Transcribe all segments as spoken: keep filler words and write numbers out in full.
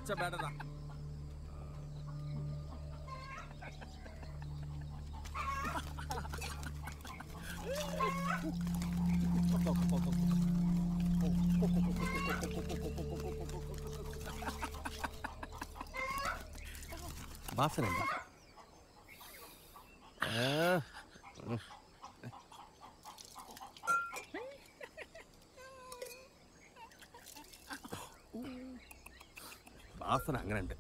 ഒച്ച ಬೇಡದ. വാസനല്ല. വാസന അങ്ങനെ ഉണ്ട്.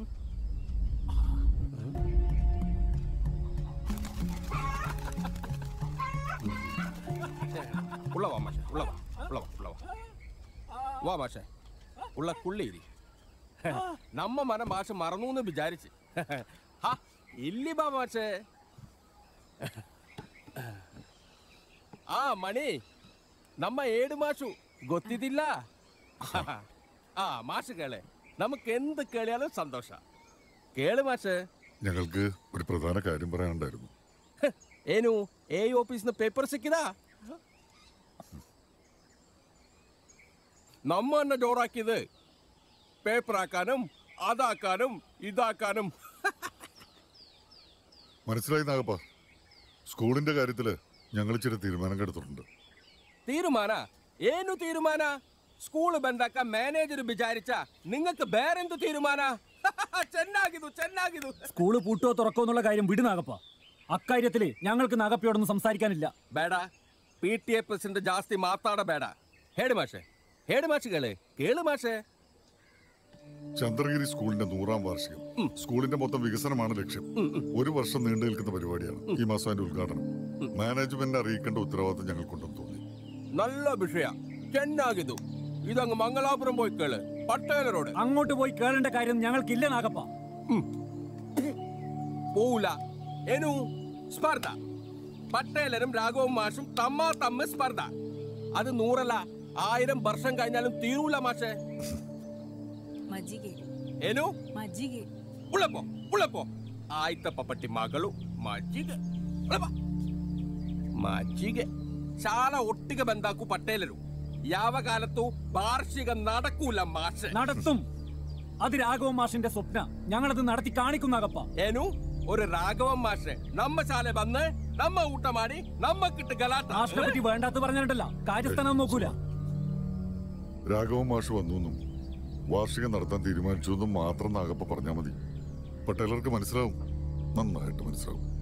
ഉള്ളവാ മാഷെ, ഉള്ളവാ ഉള്ളവാ ഉള്ളവാ വാ മാഷെ, ഉള്ള കുള്ളിയിരി. നമ്മ മനം ഭാഷ മറന്നു വിചാരിച്ച് ഇല്ലി ബാ മാഷെ. ಆ ಮಣಿ ನಮ್ಮ ಏಡು ಮಾಷು ಗೊತ್ತಿದ್ದಿಲ್ಲ. ആ മാഷ് കേളെ, നമുക്ക് എന്ത് കേളിയാലും സന്തോഷ. കേള് മാഷ്. ഞങ്ങൾക്ക് ഒരു പ്രധാന കാര്യം പറയാനുണ്ടായിരുന്നു. ಏನು ಎ ಆಫೀಸ್ನ ಪೇಪರ್ ಸಿಕ್ಕಿದ? നമ്മന്നെ ജോറാക്കിയത് പേപ്പർ ആക്കാനും അതാക്കാനും ഇതാക്കാനും. മനസ്സിലായി നാഗപ്പ, സ്കൂളിന്റെ കാര്യത്തില് ഞങ്ങൾ ചില തീരുമാനം എടുത്തിട്ടുണ്ട്. തീരുമാന? ಏನು തീരുമാന? സ്കൂള് ബന്ധാക്കാൻ മാനേജർ വിചാരിച്ച നിങ്ങൾക്ക് ಬೇರೆಂದು തീരുമാന? ಚೆನ್ನಾಗಿದು ಚೆನ್ನಾಗಿದು. സ്കൂള് പൂട്ടോ തുറക്കോ എന്നുള്ള കാര്യം വിട് നാഗപ്പ. അക്കാര്യത്തില് ഞങ്ങൾക്ക് നാഗപ്പയോടൊന്നും സംസാരിക്കാനില്ല. ಬೇಡ, പി ടി എ പ്രസിഡന്റ് ಜಾಸ್ತಿ മാತಾടಬೇಡ. ಹೇಳು മാഷെ, ಹೇಳು മാഷുകളെ, കേളു മാഷെ. ചന്ദ്രഗിരി സ്കൂളിന്റെ നൂറാം വാർഷികം. സ്കൂളിന്റെ മൊത്തം വികസനമാണ് ലക്ഷ്യം. ഒരു വർഷം നീണ്ടു നിൽക്കുന്ന പരിപാടിയാണ് ഈ മാസം അതിന്റെ ഉദ്ഘാടനം. മാനേജ്മെന്റിനെ അറിയിക്കേണ്ട ഉത്തരവാദിത്തം ഞങ്ങൾക്കുണ്ടെന്ന് തോന്നി. നല്ല വിഷയ, ಚೆನ್ನಾಗಿದು. ഇതങ്ങ് മംഗലാപുരം പോയി കേള്, പട്ടേലരോട്. അങ്ങോട്ട് പോയി കേളേണ്ട കാര്യം ഞങ്ങൾക്കില്ല നാഗപ്പ. പോവൂല. ಏನು സ്പർദ്ധ? പട്ടേലരും രാഘവൻ മാഷും തമ്മാ തമ്മ സ്പർദ്ധ. അത് നൂറല്ല ആയിരം വർഷം കഴിഞ്ഞാലും തീരൂല മാഷെ. ಏನು ಉಳಪೋ ಉಳಪೋ ಆಯ್ತಪ್ಪ ಪಟ್ಟಿ ಮಗಳು ಮಜ್ಜಿಗೆ ಉಳಪ ಮಜ್ಜಿಗೆ. ಶಾಲಾ ಒಟ್ಟಿಗೆ ಬಂದಾಕು ಪಟ್ಟೇಲರು. ಯಾವ ಕಾಲತ್ತೂ വാർഷിക നടക്കൂല മാഷെ. നടത്തും. അത് രാഘവൻ മാഷിന്റെ സ്വപ്ന. ഞങ്ങളത് നടത്തി കാണിക്കുന്നാകപ്പ. ಏನು ഒരു രാഘവൻ മാഷെ നമ്മ ശാല വന്ന് നമ്മ ഊട്ട മാടി നമ്മക്കിട്ട് ഗലാട്ട. മാഷിനെ പറ്റി വേണ്ടാത്ത പറഞ്ഞിട്ടല്ല, കാര്യസ്ഥാനം നോക്കൂല. രാഘവൻ മാഷ് വന്നു, വാർഷികം നടത്താൻ തീരുമാനിച്ചു എന്നും മാത്രം നാഗപ്പ പറഞ്ഞാൽ മതി. പട്ടേലർക്ക് മനസ്സിലാവും, നന്നായിട്ട് മനസ്സിലാവും.